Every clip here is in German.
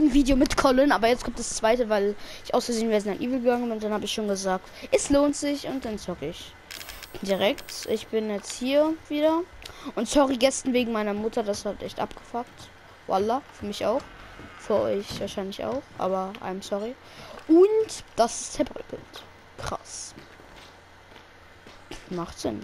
ein Video mit Colin, aber jetzt kommt das zweite, weil ich aus Versehen Resident Evil gegangen bin und dann habe ich schon gesagt, es lohnt sich und dann zocke ich direkt. Ich bin jetzt hier wieder und sorry gestern wegen meiner Mutter, das hat echt abgefuckt. Wallah, für mich auch. Für euch wahrscheinlich auch, aber I'm sorry. Und das ist Tablet. Krass. Macht Sinn.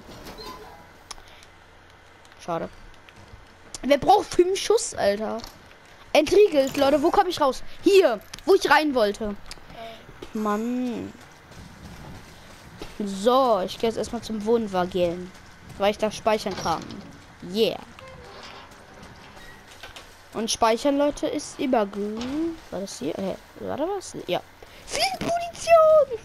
Schade. Wer braucht 5 Schuss, Alter? Entriegelt, Leute, wo komme ich raus? Hier, wo ich rein wollte. Mann. So, ich gehe jetzt erstmal zum Wohnwagen, weil ich da speichern kann. Yeah. Und speichern, Leute, ist immer gut. War das hier? War da was? Ja. Viel Munition!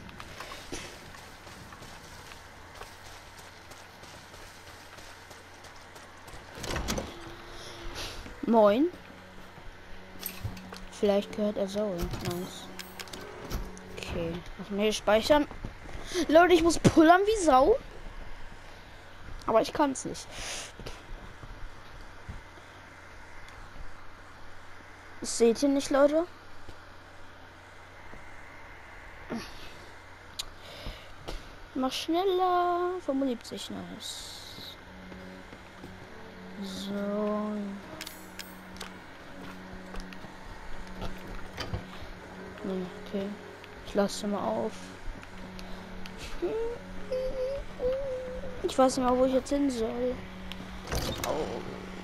Moin. Vielleicht gehört er so. Nice. Okay. Noch mehr speichern. Leute, ich muss pullern wie Sau. Aber ich kann es nicht. Das seht ihr nicht, Leute? Mach schneller. 75, nice. So. Nee, okay. Ich lasse mal auf. Ich weiß nicht mal, wo ich jetzt hin soll. Oh.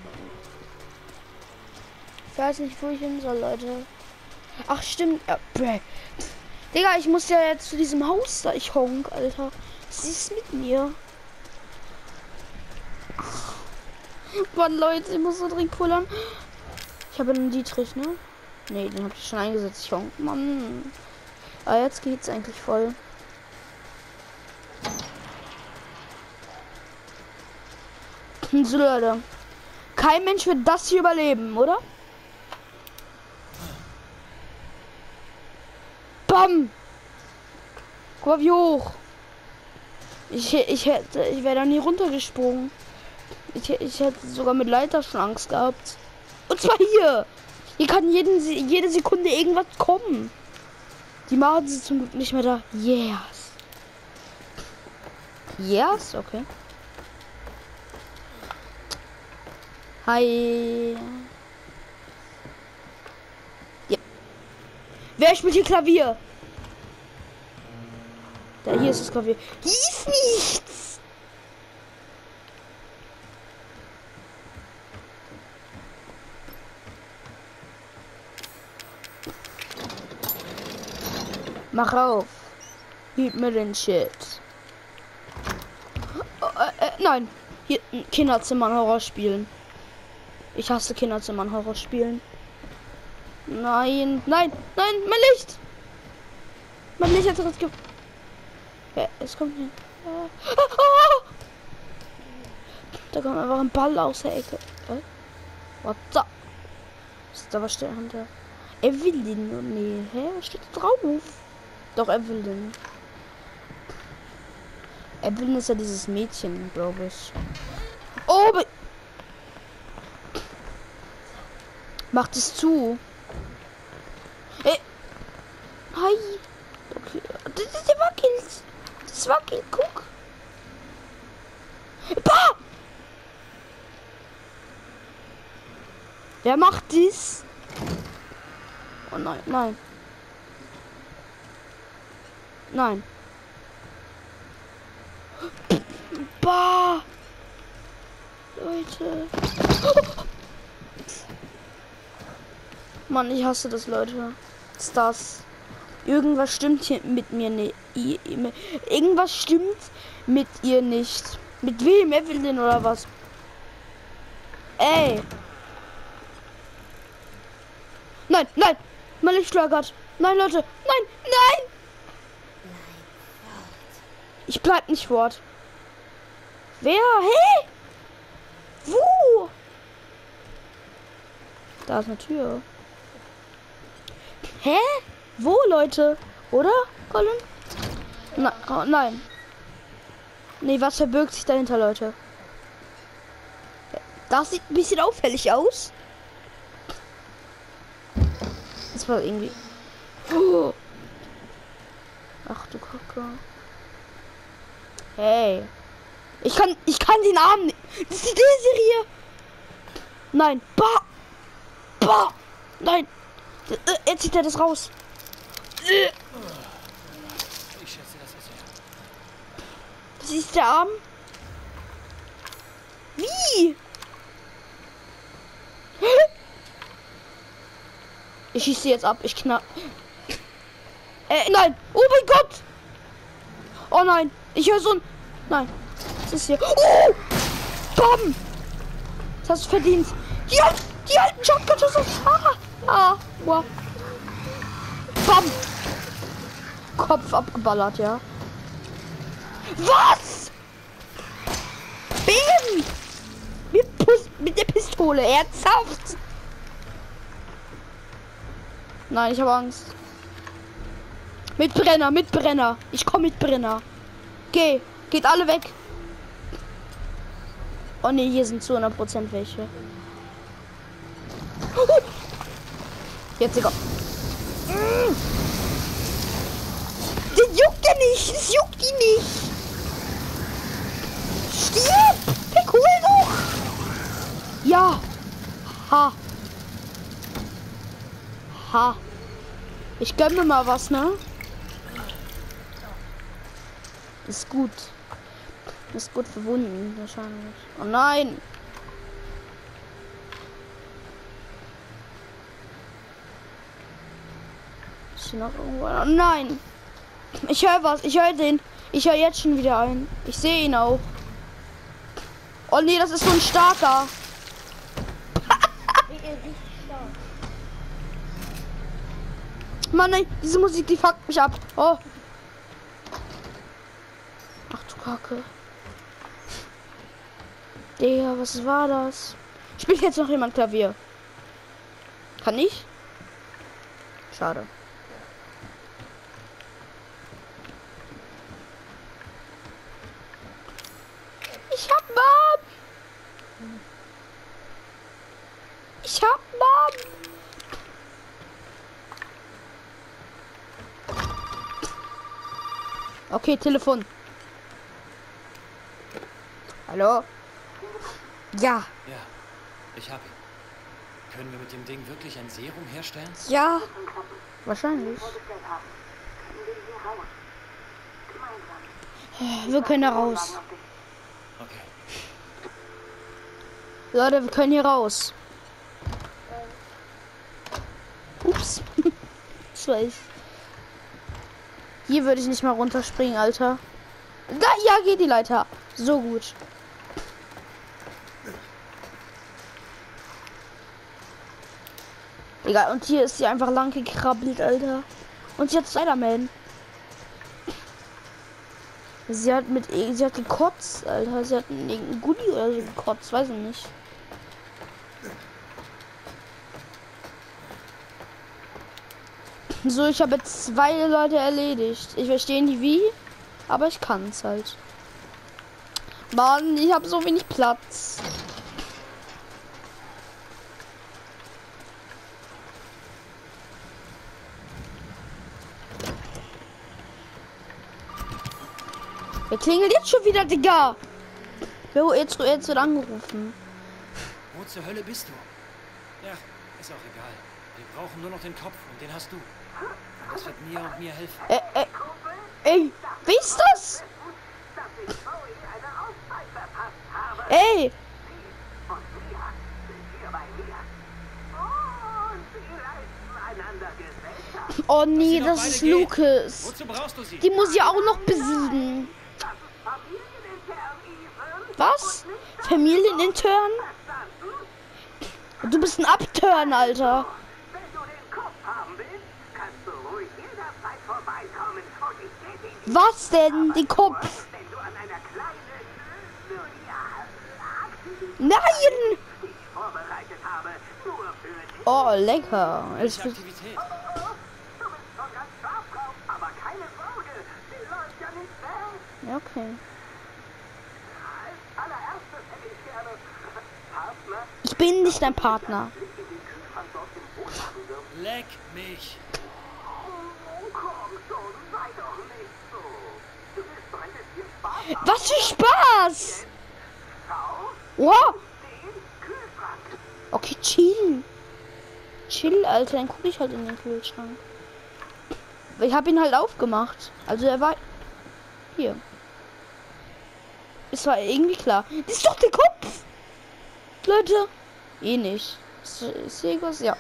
Ich weiß nicht, wo ich hin soll, Leute. Ach, stimmt. Ja, Digga, ich muss ja jetzt zu diesem Haus da. Ich honk, Alter. Was ist mit mir? Mann, Leute, ich muss so dringend pullern. Ich habe einen Dietrich, ne? Ne, den habe ich schon eingesetzt. Ich honk. Mann. Aber jetzt geht's eigentlich voll. So, Leute. Kein Mensch wird das hier überleben, oder? Bam! Guck mal, wie hoch. Ich wäre da nie runtergesprungen. Ich hätte sogar mit Leiter schon Angst gehabt. Und zwar hier. Hier kann jede Sekunde irgendwas kommen. Die Mauern sind zum Glück nicht mehr da. Yes. Yes, okay. Hi. Ja. Wer spielt hier Klavier? Da, hier ist das Klavier. Hier ist nichts. Mach auf. Gib mir den Shit. Nein. Hier, Kinderzimmer Horror spielen. Ich hasse Kinderzimmer Horror spielen. Nein, nein, nein, mein Licht! Mein Licht hat es gemacht. Ja, es kommt hier. Da kommt einfach ein Ball aus der Ecke. What the? Ist da was steht hinter? Evelyn? Nee, hä? Was steht da drauf? Doch, Evelyn. Evelyn ist ja dieses Mädchen, glaube ich. Oh, macht es zu. Ey. Hi. Okay. Der wackelt. Das wackelt. Guck. Bah! Wer macht dies? Oh nein, nein. Nein. Bah! Leute. Mann, ich hasse das, Leute. Was ist das? Irgendwas stimmt hier mit mir nicht. Irgendwas stimmt mit ihr nicht. Mit wem? Evelyn oder was? Ey. Nein, nein. Mein Licht schlagert. Nein, Leute. Nein, nein. Ich bleib nicht fort. Wer? Hey? Wo? Da ist eine Tür. Hä? Wo, Leute? Oder, Colin? Na, oh, nein. Nee, was verbirgt sich dahinter, Leute? Das sieht ein bisschen auffällig aus. Das war irgendwie... Oh. Ach du Kacke. Hey. Ich kann den Arm nicht. Das ist die Serie. Nein. Bah. Bah. Nein. Jetzt zieht er das raus. Ich schätze, das ist er. Das ist der Arm. Wie? Ich schieße sie jetzt ab. Ich knapp. Nein. Oh mein Gott. Oh nein. Ich höre so ein... Nein. Was ist hier? Oh! Bam! Das hast du verdient. Die alten Shotgun-Schüsse. Wow. Bam! Kopf abgeballert, ja. Was? Bam! Mit der Pistole. Ernsthaft? Nein, ich habe Angst. Mit Brenner. Ich komme mit Brenner. Geht alle weg. Oh ne, hier sind zu 100% welche. Jetzt, Digga. Das juckt ja nicht. Das juckt die nicht. Stirb! Pick, hol doch! Ja. Ha. Ich gönn mir mal was, ne? Ist gut. Ist gut verwunden, wahrscheinlich. Oh nein! Ist hier noch irgendwo? Oh nein! Ich höre was. Ich höre den. Ich höre jetzt schon wieder ein. Ich sehe ihn auch. Oh nee, das ist so ein starker. Mann, nein, diese Musik, die fuckt mich ab. Oh. Ach du Kacke. Digga, was war das? Spielt jetzt noch jemand Klavier? Kann ich? Schade. Ich hab Mom! Okay, Telefon. Hallo? Ja. Ja, ich hab ihn. Können wir mit dem Ding wirklich ein Serum herstellen? Ja. Wahrscheinlich. Wir können da raus. Okay. Leute, wir können hier raus. Ups. Das war ich. Hier würde ich nicht mal runterspringen, Alter. Da, ja, geht die Leiter. So gut. Egal, und hier ist sie einfach lang gekrabbelt, Alter. Und sie hat Spider-Man. Sie hat gekotzt, Alter. Sie hat irgendein Goodie oder so gekotzt, weiß ich nicht. So, ich habe jetzt 2 Leute erledigt. Ich verstehe nicht wie, aber ich kann es halt. Mann, ich habe so wenig Platz. Wer klingelt jetzt schon wieder, Digga? Jetzt wird angerufen. Wo zur Hölle bist du? Ja, ist auch egal. Wir brauchen nur noch den Kopf und den hast du. Und das wird mir und mir helfen. Ey, wie ist das? Ey! Oh nee, das ist Lucas. Wozu brauchst du sie? Die muss ja auch noch besiegen. Was? Familienintern? Du bist ein Upturn, Alter. Was denn? Den Kopf? Nein! Oh, lecker. Es wird... Aktivität. Ja, okay. Ich bin nicht dein Partner. Leck mich. Was für Spaß! Wow! Okay, chill. Chill, Alter, dann gucke ich halt in den Kühlschrank. Ich habe ihn halt aufgemacht. Also er war hier. Es war irgendwie klar. Das ist doch der Kopf! Leute. Eh nicht. Ist hier was? Ja.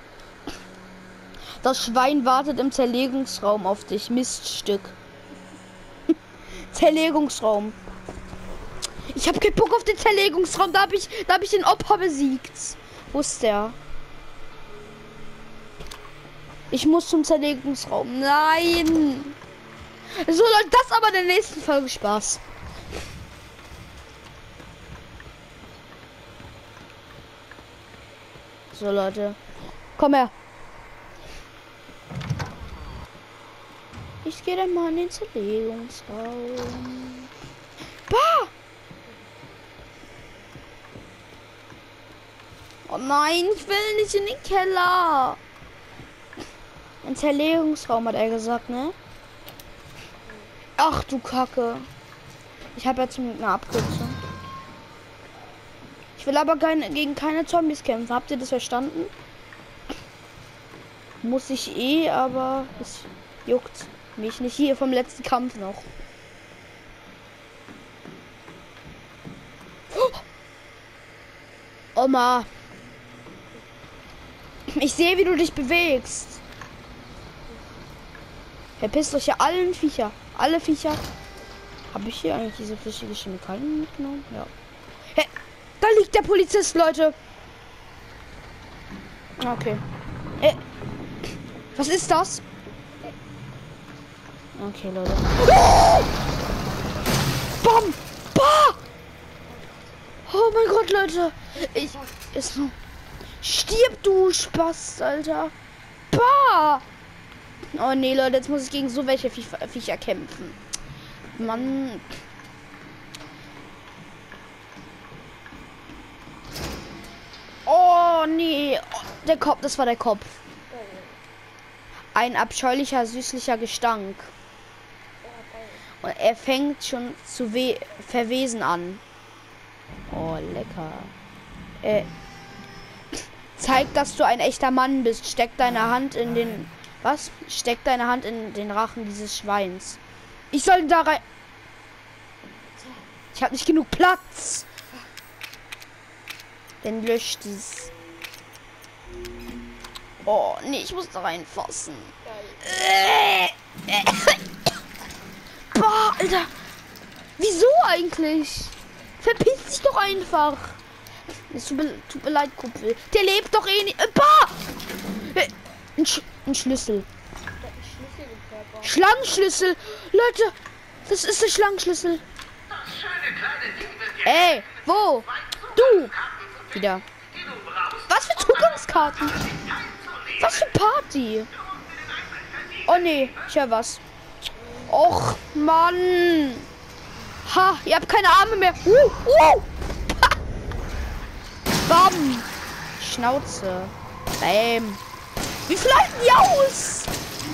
Das Schwein wartet im Zerlegungsraum auf dich. Miststück. Zerlegungsraum. Ich habe keinen Bock auf den Zerlegungsraum. Da hab ich den Opfer besiegt. Wo ist der? Ich muss zum Zerlegungsraum. Nein. So, Leute, das aber in der nächsten Folge Spaß. So, Leute. Komm her. Ich gehe dann mal in den Zerlegungsraum. Bah! Oh nein, ich will nicht in den Keller. Ein Zerlegungsraum, hat er gesagt, ne? Ach du Kacke. Ich habe ja zum Glück eine Abkürzung. Ich will aber gegen keine Zombies kämpfen. Habt ihr das verstanden? Muss ich eh, aber es juckt mich nicht. Hier vom letzten Kampf noch. Oma. Ich sehe, wie du dich bewegst. Verpisst euch ja allen Viecher. Alle Viecher. Habe ich hier eigentlich diese flüssige Chemikalien mitgenommen? Ja. Hey, da liegt der Polizist, Leute. Okay. Was ist das? Okay, Leute. Oh! Bam! Bah! Oh mein Gott, Leute. Ist so. Stirb, du Spaß, Alter. Bah! Oh nee, Leute, jetzt muss ich gegen so welche Viecher kämpfen. Mann. Oh nee. Oh, der Kopf, das war der Kopf. Ein abscheulicher, süßlicher Gestank. Und er fängt schon zu verwesen an. Oh, lecker. Zeig, dass du ein echter Mann bist. Steck deine Hand in den... Was? Steck deine Hand in den Rachen dieses Schweins. Ich soll da rein... Ich habe nicht genug Platz. Dann löscht es. Oh, nee, ich muss da reinfassen. Boah, Alter. Wieso eigentlich? Verpiss dich doch einfach. Es tut mir leid, Kumpel. Der lebt doch eh nicht. Bah! Ein Schlüssel. Schlangenschlüssel. Leute, das ist der Schlangenschlüssel. Ey, wo? Du. Wieder. Was für Zugangskarten? Was für Party? Oh nee, ich höre was. Och, Mann. Ha, ihr habt keine Arme mehr. Bam. Schnauze. Bam. Wie viel halten die aus?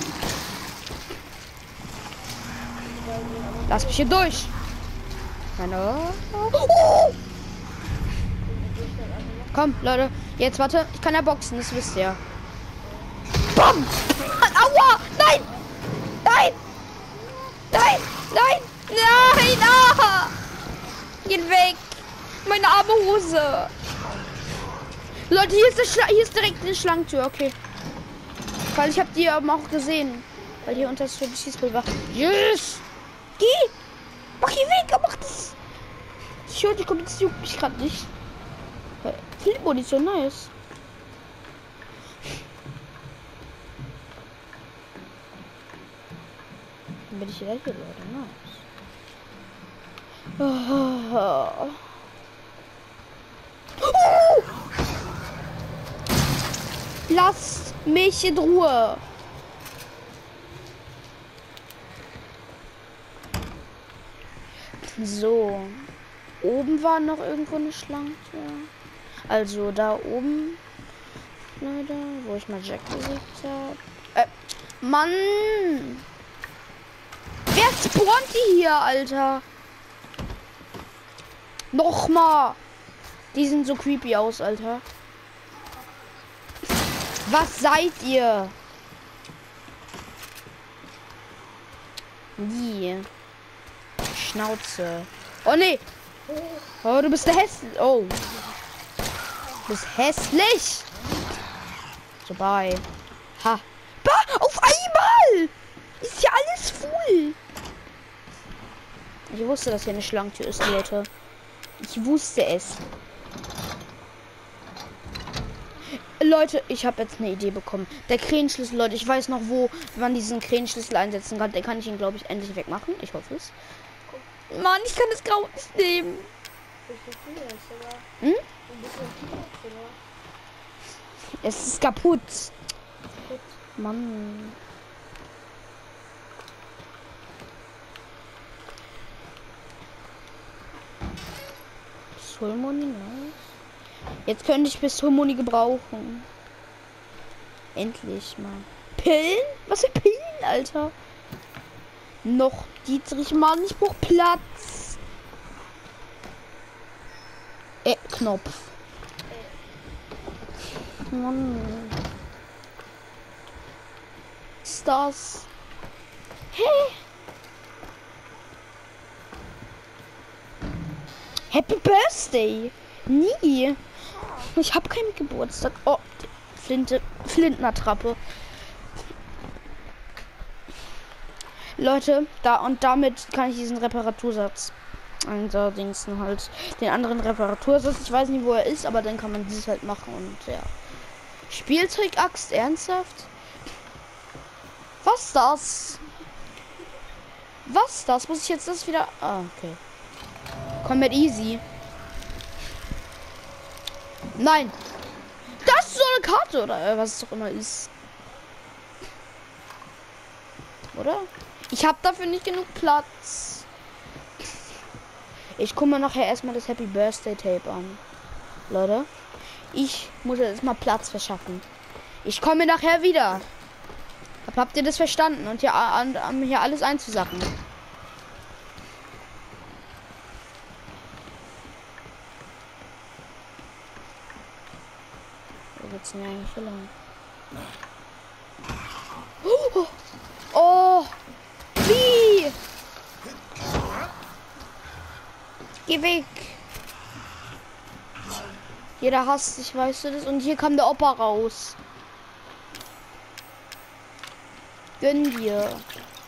Lass mich hier durch. Komm, Leute. Jetzt warte. Ich kann ja boxen, das wisst ihr. Bam. Aua. Nein. Nein. Nein. Nein. Nein. Ah. Geht weg. Meine arme Hose. Leute, hier ist direkt eine Schlangentür. Okay. Weil ich habe die aber auch gesehen. Weil hier unter das Schießpulver. Yes. Geh. Mach hier weg. Mach das. Ich höre, die kommt. Das juckt mich gerade nicht. Viel Munition, nice. Dann bin ich hier, Leute. Nice. Oh. Lasst mich in Ruhe. So. Oben war noch irgendwo eine Schlange. Also da oben Leider, wo ich mal Jack besiegt habe. Mann! Wer spawnt die hier, Alter? Nochmal! Die sind so creepy aus, Alter. Was seid ihr? Nie. Schnauze. Oh nee! Oh, du bist der hässlich. Oh. Du bist hässlich! So, bye. Ha. Bah, auf einmal! Ist ja alles voll. Ich wusste, dass hier eine Schlangentür ist, Leute. Ich wusste es. Leute, ich habe jetzt eine Idee bekommen. Der Krähenschlüssel, Leute, ich weiß noch, wo man diesen Krähenschlüssel einsetzen kann. Den kann ich ihn, glaube ich, endlich wegmachen. Ich hoffe es. Mann, ich kann das Grau nicht nehmen. Hm? Es ist kaputt. Mann. Pistolmoni, nice. Jetzt könnte ich Pistolmoni gebrauchen. Endlich mal. Pillen? Was für Pillen, Alter? Noch Dietrich, Mann, ich brauch Platz. Knopf. Mann. Was ist das? Hey. Happy Birthday. Nie. Ich habe keinen Geburtstag. Oh, Flintenattrappe. Leute, damit kann ich diesen Reparatursatz allerdings halt den anderen Reparatursatz. Ich weiß nicht, wo er ist, aber dann kann man dieses halt machen und ja. Spielzeugaxt, ernsthaft? Was das? Was das? Muss ich jetzt das wieder? Ah, okay. Combat easy. Nein. Das ist so eine Karte oder was es auch immer ist. Oder? Ich habe dafür nicht genug Platz. Ich gucke mir nachher erstmal das Happy Birthday Tape an. Leute, ich muss jetzt mal Platz verschaffen. Ich komme nachher wieder. Habt ihr das verstanden? Und hier, hier alles einzusacken. Wo geht's denn eigentlich so lang? Oh! Wie? Geh weg! Jeder hasst dich, weißt du das? Und hier kam der Opa raus. Gönn dir.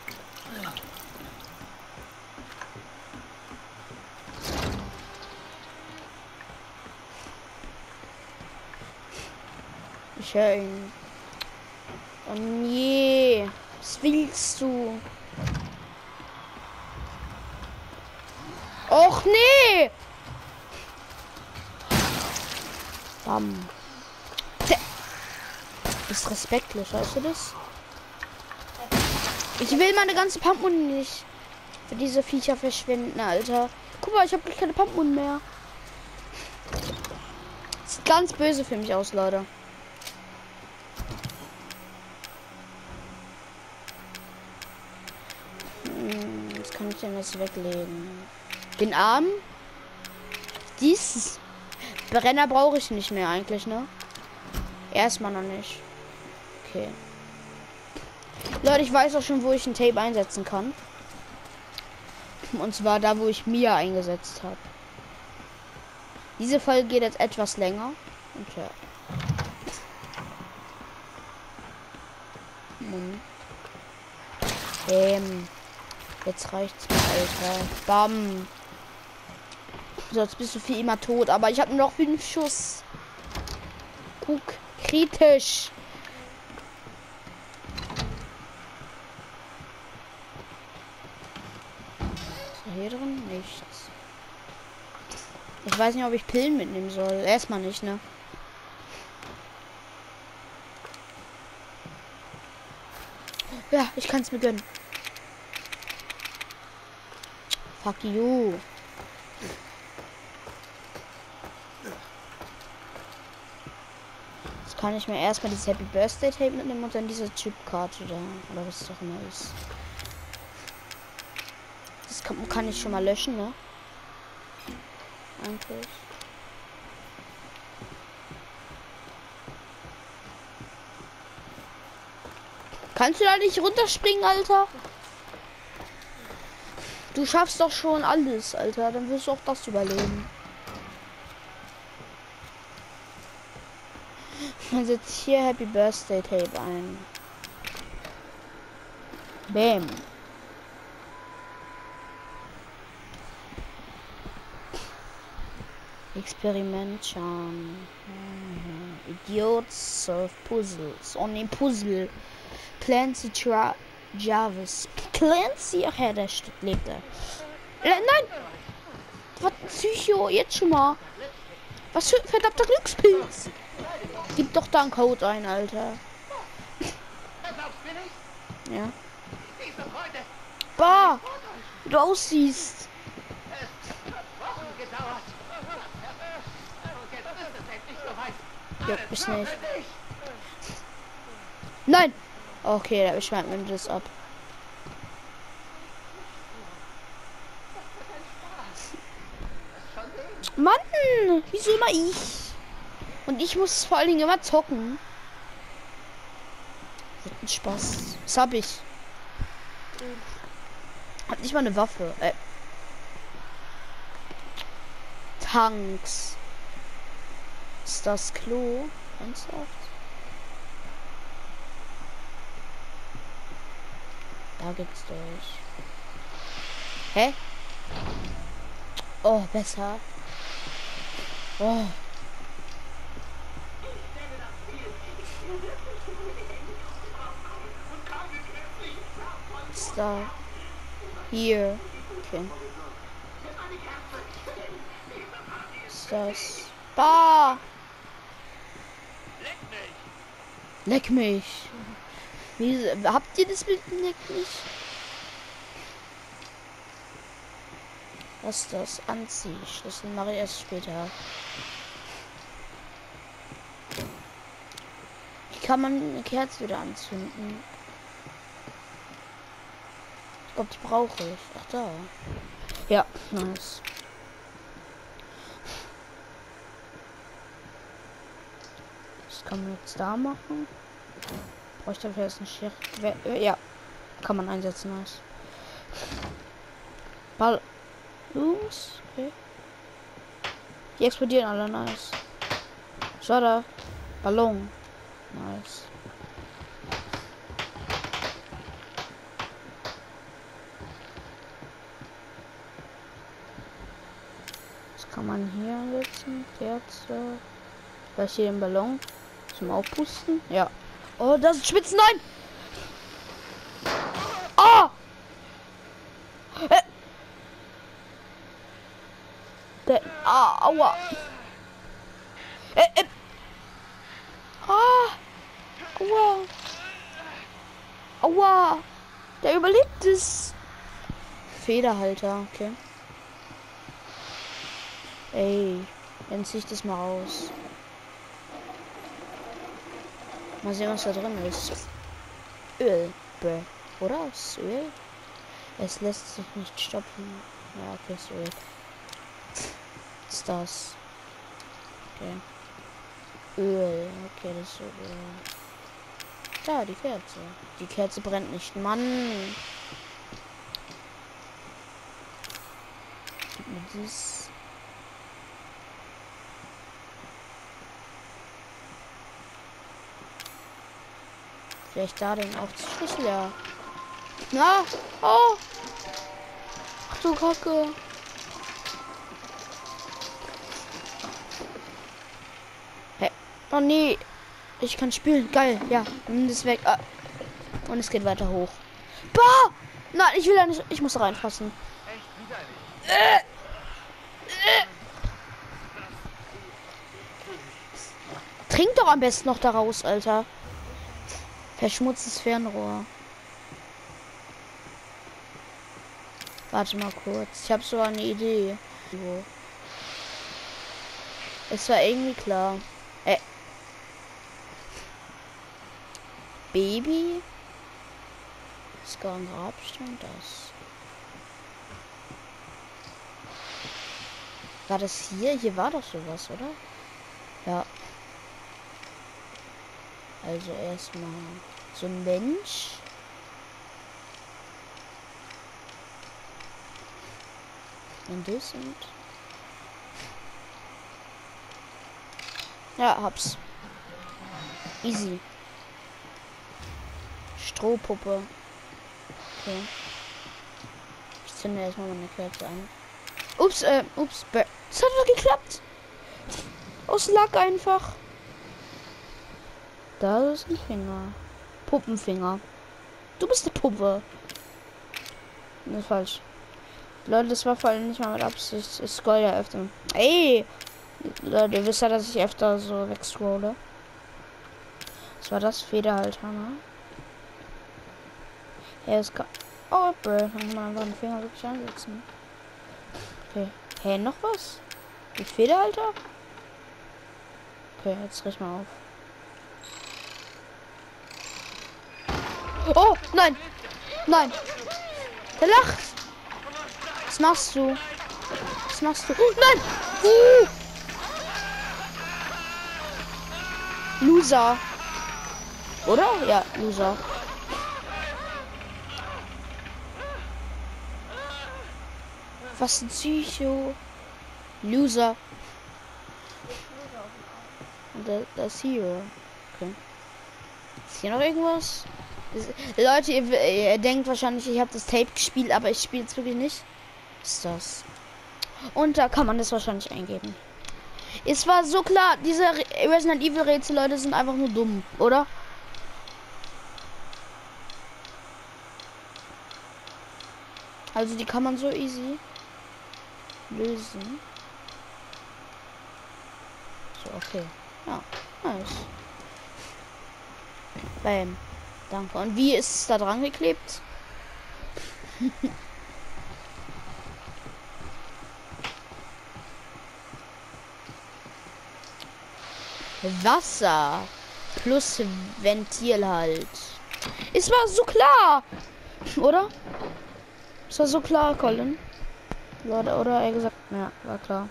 Ich höre ihn. Oh nee. Was willst du? Och nee! Bam. Ist respektlos, weißt du das? Ich will meine ganze Pumpmun nicht für diese Viecher verschwinden, Alter. Guck mal, ich habe keine Pumpmun mehr. Sieht ganz böse für mich aus, Leute. Jetzt kann ich den jetzt weglegen. Den Arm? Dies Brenner brauche ich nicht mehr eigentlich, ne? Erstmal noch nicht. Okay. Leute, ich weiß auch schon, wo ich ein Tape einsetzen kann. Und zwar da, wo ich Mia eingesetzt habe. Diese Folge geht jetzt etwas länger. Und ja. Jetzt reicht's mir, Alter. Bam. So, jetzt bist du für immer tot. Aber ich habe noch 5 Schuss. Guck. Kritisch. Ist hier drin? Nichts. Ich weiß nicht, ob ich Pillen mitnehmen soll. Erstmal nicht, ne? Ja, ich kann es mir gönnen. Fuck you. Kann ich mir erstmal dieses Happy Birthday Tape mitnehmen und dann diese Chipkarte da. Oder was es auch immer ist. Das kann ich schon mal löschen, ne? Eigentlich. Kannst du da nicht runterspringen, Alter? Du schaffst doch schon alles, Alter. Dann wirst du auch das überleben. Man setzt hier Happy Birthday Tape ein. Bam. Experiment Charm. Idiots solve puzzles. Oh ne, Puzzle. Clancy Jarvis. Clancy? Ach ja, der lebt da. Nein! Was? Psycho, jetzt schon mal. Was für ein verdammter Glückspilz. Gib doch da einen Code ein, Alter. Ja. Bah! Wie du aussiehst. Juckt mich nicht. Nein! Okay, da beschwert mir das ab. Mann! Wieso immer ich? Und ich muss vor allen Dingen immer zocken. Wird ein Spaß. Was hab ich? Hab nicht mal eine Waffe. Tanks. Ist das Klo? Ernsthaft? Da geht's durch. Hä? Oh, besser. Oh. Ist da? Hier. Okay. Ist das? Bah! Leck mich. Wie, habt ihr das mit dem Leck mich? Was ist das? Anziehschlüssel mache ich erst später. Wie kann man eine Kerze wieder anzünden? Ich glaube, die brauche ich. Ach da. Ja, nice. Das kann man jetzt da machen. Brauche ich dafür jetzt eine Schere? Ja, kann man einsetzen. Nice. Ballons. Okay. Die explodieren alle. Nice. Schade. Ballon. Nice. Das kann man hier einsetzen. Kerze. Da ist hier ein Ballon. Zum Aufpusten. Ja. Oh, das ist Spitzen. Nein! Oh! Aua! Aua! Aua! Der überlebt es! Federhalter, okay. Ey, dann zieh ich das mal aus. Mal sehen, was da drin ist. Öl. Oder? Ist Öl? Es lässt sich nicht stoppen. Ja, okay, ist Öl. Was ist das? Okay. Öl. Okay, das ist Öl. Da, die Kerze. Die Kerze brennt nicht. Mann. Gib mir dies. Vielleicht da den Aufzugsschlüssel, ja. Na! Oh! Ach du Kacke. Hä? Oh nee. Ich kann spielen. Geil. Ja. Nimm das weg. Ah. Und es geht weiter hoch. Bah! Nein, ich will da nicht. Ich muss reinfassen. Trink doch am besten noch daraus, Alter. Verschmutztes Fernrohr. Warte mal kurz. Ich habe so eine Idee. Es war irgendwie klar. Baby. Scar und Grabstein, das. War das hier? Hier war doch sowas, oder? Ja. Also erstmal so ein Mensch. Und das und. Ja, hab's. Easy. Strohpuppe. Okay. Ich zünde erstmal meine Kerze an. Ups, ups. Das hat doch geklappt. Aus Lack einfach. Da ist ein Finger. Puppenfinger. Du bist eine Puppe. Das ist falsch. Leute, das war vor allem nicht mal mit Absicht. Ich scroll ja öfter. Ey! Leute, ihr wisst ja, dass ich öfter so wegscrolle. Was war das? Federhalter, ne? Ja, es kann. Oh, bro. Dann kann man einfach den Finger wirklich ansetzen. Okay. Hey, noch was? Mit Federhalter? Okay, jetzt riech mal auf. Oh, nein! Nein! Der lacht! Was machst du? Was machst du? Oh, nein! Loser. Oder? Ja, Loser. Was ein Psycho. Loser. Das hier. Okay. Ist hier noch irgendwas? Leute, ihr denkt wahrscheinlich, ich habe das Tape gespielt, aber ich spiele es wirklich nicht. Was ist das? Und da kann man das wahrscheinlich eingeben. Es war so klar, diese Resident Evil Rätsel, Leute, sind einfach nur dumm, oder? Also die kann man so easy lösen. So, okay. Ja, nice. Bam. Danke. Und wie ist es da dran geklebt? Wasser plus Ventil halt. Es war so klar, oder? Es war so klar, Colin. Oder er gesagt, ja, war klar.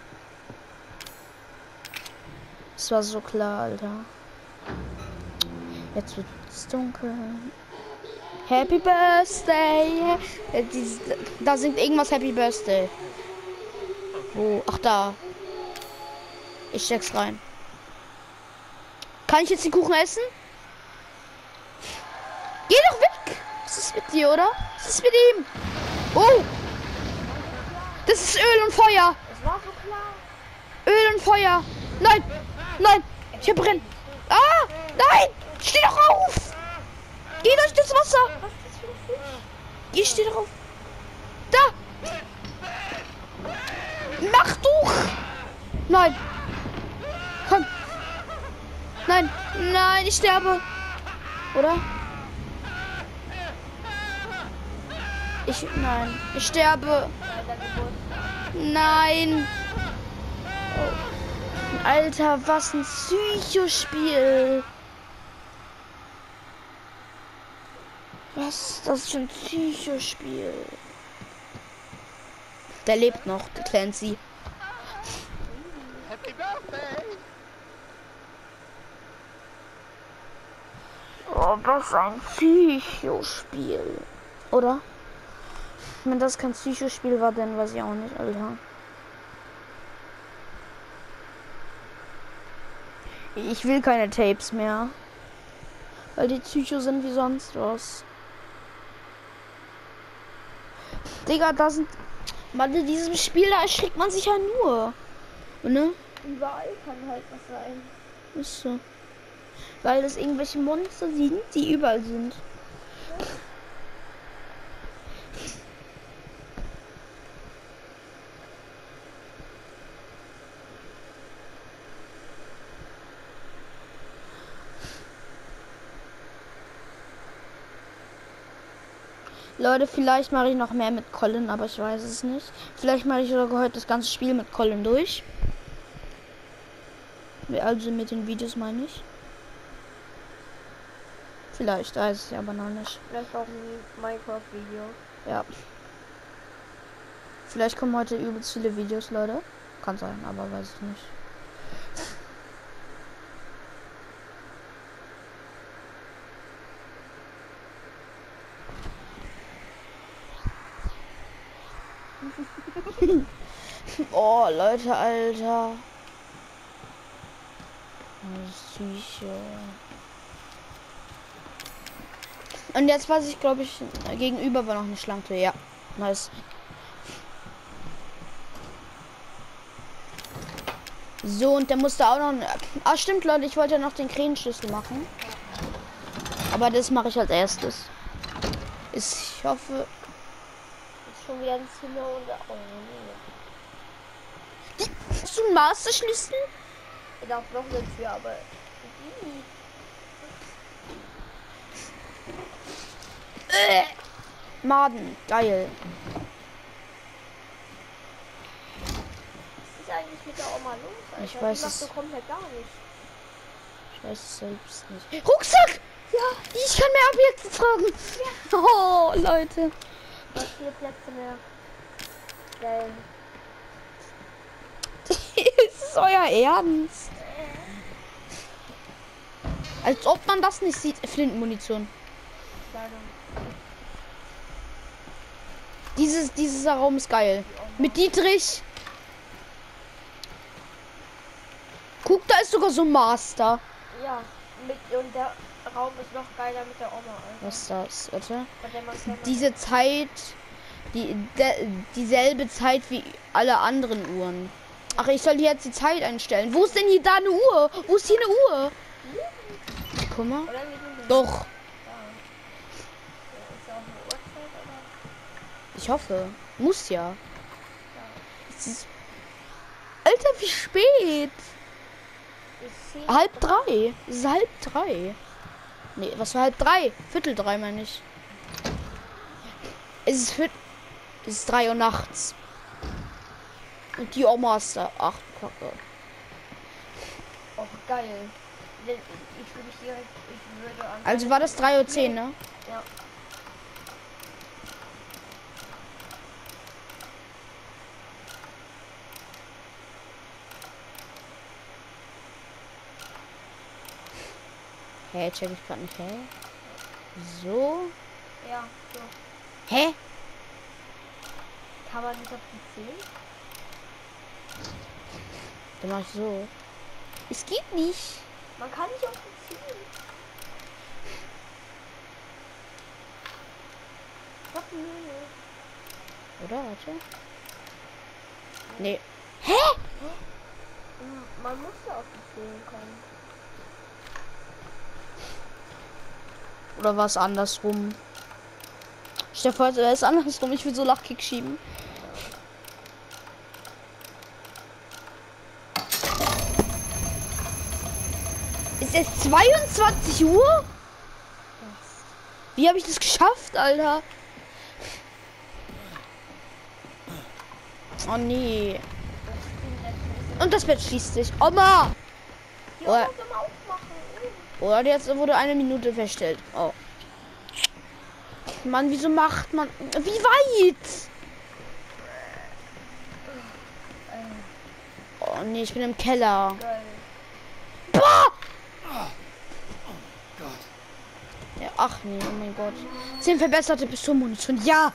Es war so klar, Alter. Jetzt wird es dunkel. Happy Birthday. Da singt irgendwas Happy Birthday. Wo? Ach, da. Ich steck's rein. Kann ich jetzt den Kuchen essen? Geh doch weg! Was ist mit dir, oder? Was ist mit ihm? Oh! Das ist Öl und Feuer! Es war so klar. Öl und Feuer! Nein! Nein! Ich hab brennen! Ah! Nein! Steh doch auf! Geh durch das Wasser! Was ist das für ein Fisch? Geh, steh doch auf! Da! Mach doch! Nein! Komm! Nein! Nein, ich sterbe! Oder? Nein. Ich sterbe. Nein. Oh. Alter, was ein Psychospiel. Was ist das für ein Psychospiel? Der lebt noch, der Clancy. Happy Birthday! Oh, was ein Psychospiel. Oder? Wenn das kein Psychospiel war, dann weiß ich auch nicht, Alter. Ich will keine Tapes mehr. Weil die Psycho sind wie sonst was. Digga, da sind... Mann, in diesem Spiel, da erschrickt man sich ja nur. Ne? Überall kann halt was sein. Ist so. Weil es irgendwelche Monster sind, die überall sind. Leute, vielleicht mache ich noch mehr mit Colin, aber ich weiß es nicht. Vielleicht mache ich sogar heute das ganze Spiel mit Colin durch. Also mit den Videos meine ich. Vielleicht, weiß ich aber noch nicht. Vielleicht auch ein Minecraft-Video. Ja. Vielleicht kommen heute übelst viele Videos, Leute. Kann sein, aber weiß ich nicht. Oh, Leute, Alter. Psycho. Und jetzt weiß ich, glaube ich, gegenüber war noch eine Schlange. Ja, nice. So, und der musste auch noch... Ah, stimmt, Leute, ich wollte ja noch den Krähenschlüssel machen. Aber das mache ich als erstes. Ich hoffe... Ist schon wieder ein Zimmer und oh, nee. Hast du einen Masterschlüssel? Ich darf noch eine Tür, aber. Maden, geil. Was ist eigentlich mit der Oma los? Alter? Ich weiß Die macht es. so komplett gar nicht. Ich weiß es selbst nicht. Rucksack! Ja, ich kann mehr Objekte tragen. Ja. Oh, Leute. Was 4 Plätze mehr. Geil. Ist euer Ernst? Als ob man das nicht sieht. Flintenmunition. Leider. Dieser Raum ist geil. Mit Dietrich. Guck, da ist sogar so ein Master. Ja, und der Raum ist noch geiler mit der Oma, Alter. Was ist das? Warte. Bei der man kann Diese Zeit. Dieselbe Zeit wie alle anderen Uhren. Ach, ich soll hier jetzt die Zeit einstellen. Wo ist denn hier da eine Uhr? Wo ist hier eine Uhr? Guck mal. oder nicht mit dem Doch. ist ja auch eine Uhrzeit, oder? Ich hoffe. Muss ja. Es ist... Alter, wie spät. Ist 10 1:30. Es ist 2:30. Nee, was war 2:30? 2:45 meine ich. Es ist 3 Uhr nachts. Und die Oma ist da. Ach, Kacke. Oh, geil. Ich würde mich direkt, ich würde an. Also war das 3:10 Uhr, ne? Ja. Hä, check ich gerade nicht, hä? So. Ja, so. Hä? Kann man nicht auf die 10? Dann mach ich so. Es geht nicht. Man kann nicht auf die 10. Was nö. Oder? Warte. Nee. Hä? Man muss ja auf die 10 kommen. Oder war es andersrum? Stell dir vor, es ist andersrum. Ich will so Lachkick schieben. Ist es 22 Uhr? Wie habe ich das geschafft, Alter? Oh nee. Und das Bett schließt sich. Oma! Die Oder, Oma soll mal aufmachen. oder jetzt wurde 1 Minute verstellt. Oh. Mann, wieso macht man... Wie weit? Oh nee, ich bin im Keller. Geil. Boah! Gott. Ja, ach nee, oh mein Gott. 10 verbesserte Pistolenmunition. Ja!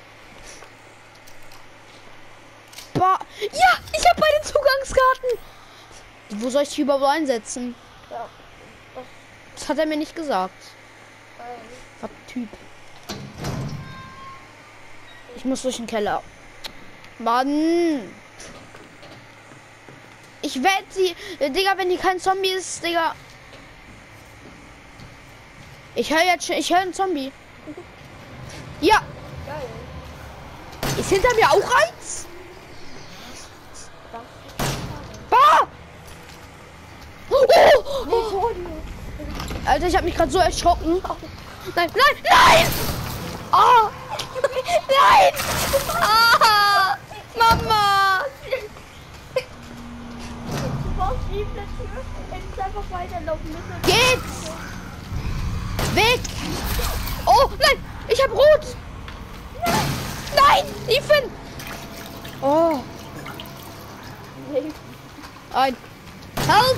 Boah! Ja! Ich habe beide Zugangskarten! Wo soll ich die überhaupt einsetzen? Ja. Das hat er mir nicht gesagt. Geil. Was Typ. Ich muss durch den Keller. Mann! Ich werde sie... Digga, wenn die kein Zombie ist, Digga. Ich höre jetzt schon... Ich höre einen Zombie. Ja! Geil. Ist hinter mir auch eins? Bah! Oh! Alter, ich habe mich gerade so erschrocken. Nein, nein, nein! Oh! Nein! Ah! Mama! Du brauchst die Plätze. Hättest einfach weiterlaufen müssen. Geht's? Weg! Oh, nein! Ich hab rot! Nein! Ethan! Oh. Ein. Help!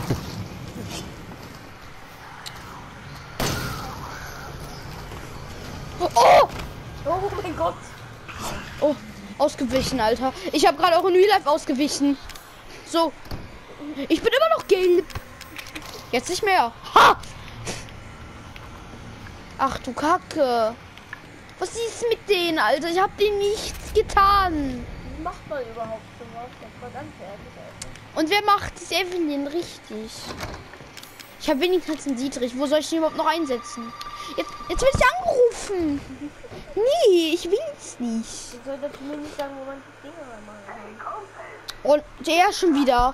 Oh! Oh mein Gott. Oh, ausgewichen, Alter. Ich habe gerade auch in Real Life ausgewichen. So. Ich bin immer noch gelb. Jetzt nicht mehr. Ha! Ach du Kacke. Was ist mit denen, Alter? Ich habe denen nichts getan. Wie macht man überhaupt sowas? Das war ganz ehrlich, Alter. Und wer macht es Evelyn richtig? Ich habe wenigstens einen Dietrich. Wo soll ich den überhaupt noch einsetzen? Jetzt will ich angerufen. Nee, ich will's nicht. Ich sollte zumindest sagen, wo man die Dinge machen kann. Und der schon wieder.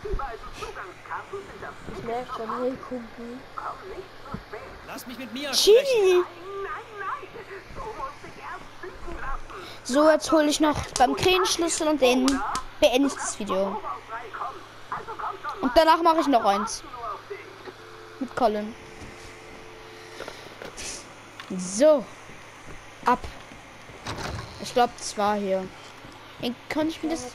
Ich merke schon, hey Kumpel. Lass mich mit Mia Chili. sprechen. So, jetzt hole ich noch beim Krähenschlüssel und den beende ich das Video. Und danach mache ich noch eins. Mit Colin. So. Ab. Ich glaube, das war hier. Dann kann ich mir das...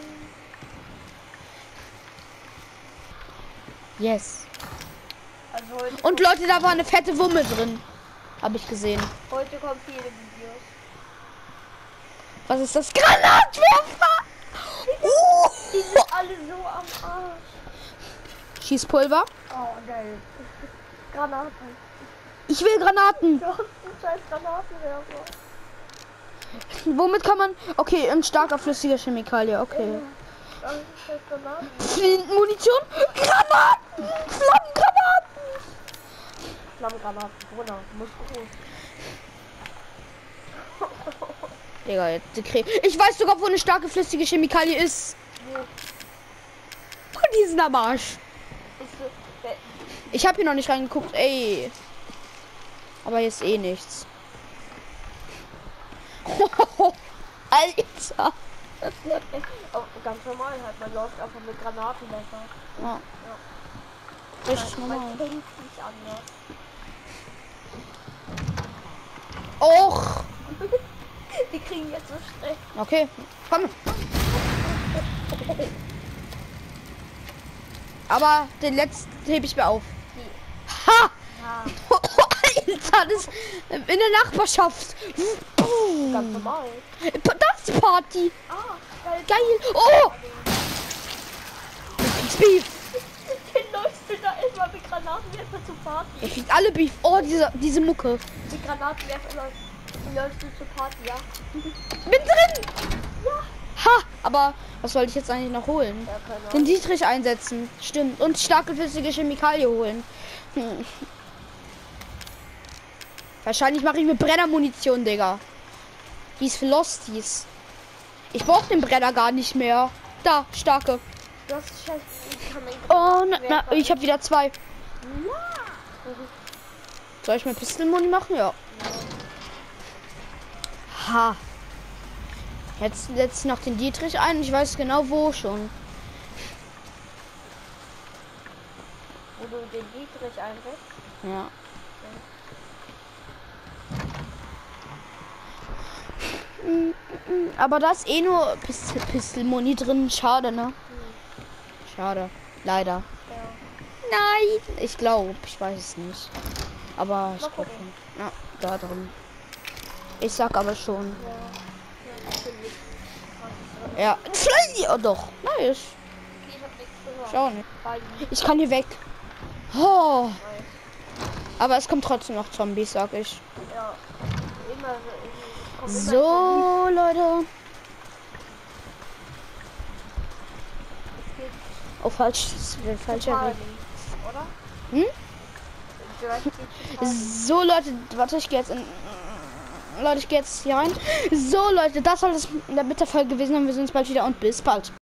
Yes. Also heute, Und Leute, da war eine fette Wumme drin. Habe ich gesehen. heute kommen viele Videos. Was ist das? Granatwerfer! Die sind alle so am Arsch. Schießpulver. Oh, geil. Granaten. Ich will Granaten. Du hast einen scheiß Granatenwerfer. Womit kann man... Okay, ein starker flüssiger Chemikalie. Okay. Das ist scheiß Granaten. Munition. Granaten. Flammengranaten. Flammengranaten. Brunner. Muss groß. Digga, jetzt ich weiß sogar, wo eine starke flüssige Chemikalie ist. Und die sind am Arsch. Ich habe hier noch nicht reingeguckt, ey. Aber jetzt eh nichts. Alter. Oh, ganz normal halt. Man läuft einfach mit Granatenwerfer. Ja. Richtig Man normal. kennt nicht anders. Och. Die kriegen jetzt so Stress. Okay, komm. Aber den letzten hebe ich mir auf. Ha! Ja, Alter, das in der Nachbarschaft. ganz normal. Das Party. Ah, geil. Geil. Oh! Ich Beef. Den läufst du da immer mit Granatenwerfer zur Party. Er kriegt alle Beef. Oh, diese Mucke. Die Granatenwerfer läufst du zur Party, ja? Bin drin. Ha! Aber was sollte ich jetzt eigentlich noch holen? Ja, keine Den Dietrich einsetzen. Stimmt. Und starke flüssige Chemikalie holen. Wahrscheinlich mache ich mit Brennermunition, Digga. Die ist für Losties. Ich brauche den Brenner gar nicht mehr. Da, starke. Das ist scheiße. Ich kann meinen Oh, na, Granatenwerfer- ich habe wieder 2. Ja. Soll ich mir Pistolmuni machen? Ja. Ha. Jetzt setze ich noch den Dietrich ein. Ich weiß genau wo schon. Wo du den Dietrich einsetzt. Ja. Aber da ist eh nur Pistolmuni drin. Schade, ne? Schade. Leider. Ja. Nein. Ich glaube. Ich weiß es nicht. Aber ich Mal glaube gucken. schon. Ja, da drin. Ich sag aber schon. Ja. Ja, natürlich. Ja. Oh, doch. Nice. Ich hab nichts gehört. Schau nicht. Weil- Ich kann hier weg. Oh. Aber es kommt trotzdem noch Zombies, sag ich. Ja. Immer so. Ich komm immer So, Leute. Es geht Oh, falsch. Falscher total Weg. links, oder? Hm? Vielleicht geht's total links. So, Leute. Warte, ich gehe jetzt in... Leute, ich gehe jetzt hier rein. So, Leute, das soll es mit der Folge gewesen sein. Wir sehen uns bald wieder und bis bald.